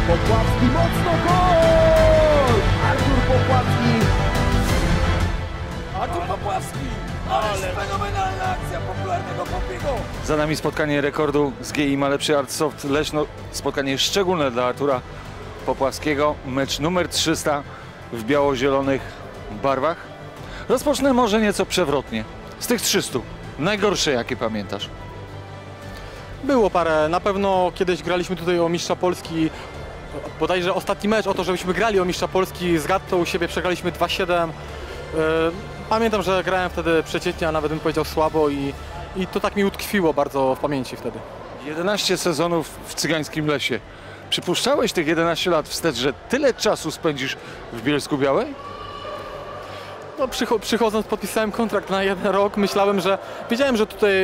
Popławski mocno, gol! Artur Popławski. Artur Popławski! Ależ fenomenalna akcja popularnego Popiego! Za nami spotkanie rekordu z GI Malepszy Artsoft Leszno. Spotkanie szczególne dla Artura Popławskiego. Mecz numer 300 w biało-zielonych barwach. Rozpocznę może nieco przewrotnie. Z tych 300, najgorsze jakie pamiętasz? Było parę. Na pewno kiedyś graliśmy tutaj o mistrza Polski. Bodajże ostatni mecz o to, żebyśmy grali o mistrza Polski z Gattą u siebie przegraliśmy 2-7. Pamiętam, że grałem wtedy przeciętnie, a nawet bym powiedział słabo i to tak mi utkwiło bardzo w pamięci wtedy. 11 sezonów w cygańskim lesie. Przypuszczałeś tych 11 lat wstecz, że tyle czasu spędzisz w Bielsku-Białej? No, przychodząc podpisałem kontrakt na 1 rok. Wiedziałem, że tutaj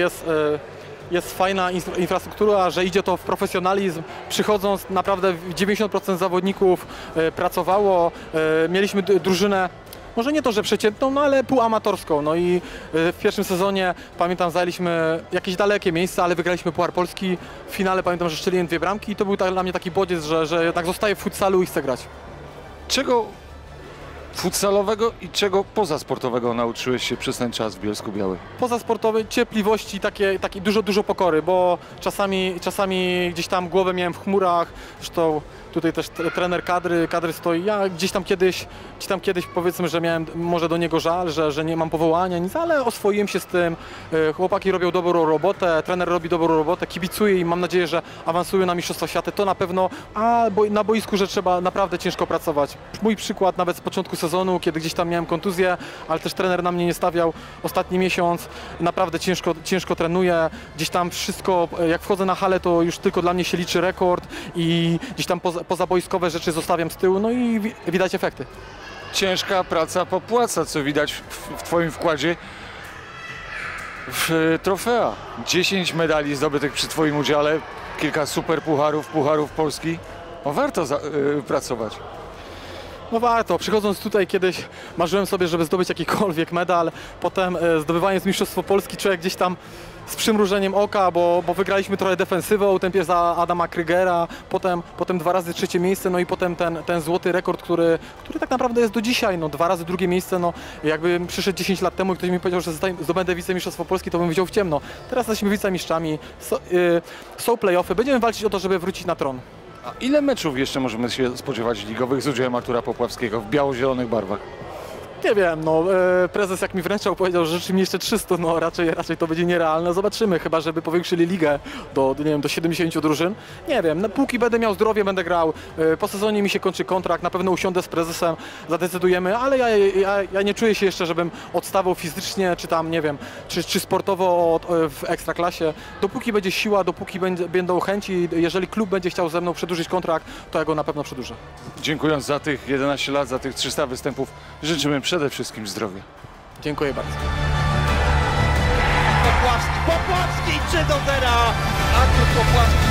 jest fajna infrastruktura, że idzie to w profesjonalizm. Przychodząc naprawdę 90% zawodników pracowało. Mieliśmy drużynę, może nie to, że przeciętną, no ale półamatorską. No i w pierwszym sezonie, pamiętam, zajęliśmy jakieś dalekie miejsce, ale wygraliśmy Puchar Polski. W finale pamiętam, że strzeliłem 2 bramki i to był dla mnie taki bodziec, że jednak zostaję w futsalu i chcę grać. Czego futsalowego i czego pozasportowego nauczyłeś się przez ten czas w Bielsku-Białej? Pozasportowej cierpliwości, takiej dużo pokory, bo czasami gdzieś tam głowę miałem w chmurach, zresztą tutaj też trener kadry stoi. Ja gdzieś tam kiedyś powiedzmy, że miałem może do niego żal, że nie mam powołania, nic, ale oswoiłem się z tym. Chłopaki robią dobrą robotę, trener robi dobrą robotę, kibicuję i mam nadzieję, że awansują na Mistrzostwa Świata. To na pewno, a na boisku, że trzeba naprawdę ciężko pracować. Mój przykład nawet z początku sezonu, kiedy gdzieś tam miałem kontuzję, ale też trener na mnie nie stawiał. Ostatni miesiąc naprawdę ciężko trenuję. Gdzieś tam wszystko, jak wchodzę na halę, to już tylko dla mnie się liczy rekord i gdzieś tam pozaboiskowe rzeczy zostawiam z tyłu, no i widać efekty. Ciężka praca popłaca, co widać w Twoim wkładzie w trofea. 10 medali zdobytych przy Twoim udziale, kilka super pucharów Polski. No warto pracować. No warto. Przychodząc tutaj kiedyś marzyłem sobie, żeby zdobyć jakikolwiek medal. Potem zdobywając Mistrzostwo Polski człowiek gdzieś tam z przymrużeniem oka, bo wygraliśmy trochę defensywą, tempie za Adama Krygera, potem 2 razy 3. miejsce, no i potem ten złoty rekord, który tak naprawdę jest do dzisiaj, no 2 razy 2. miejsce, no jakbym przyszedł 10 lat temu i ktoś mi powiedział, że zdobędę wicemistrzostwo Polski, to bym widział w ciemno. Teraz jesteśmy wicemistrzami, są play-offy, będziemy walczyć o to, żeby wrócić na tron. A ile meczów jeszcze możemy się spodziewać ligowych z udziałem Artura Popławskiego w biało-zielonych barwach? Nie wiem, no prezes jak mi wręczał powiedział, że życzy mi jeszcze 300, no raczej to będzie nierealne. Zobaczymy, chyba żeby powiększyli ligę do 70 drużyn. Nie wiem, póki będę miał zdrowie, będę grał. Po sezonie mi się kończy kontrakt, na pewno usiądę z prezesem, zadecydujemy, ale ja nie czuję się jeszcze, żebym odstawał fizycznie, czy tam, nie wiem, czy sportowo w ekstraklasie. Dopóki będzie siła, dopóki będą chęci, jeżeli klub będzie chciał ze mną przedłużyć kontrakt, to ja go na pewno przedłużę. Dziękując za tych 11 lat, za tych 300 występów, życzymy przede wszystkim zdrowia. Dziękuję bardzo. Popławski 3-0! Artur Popławski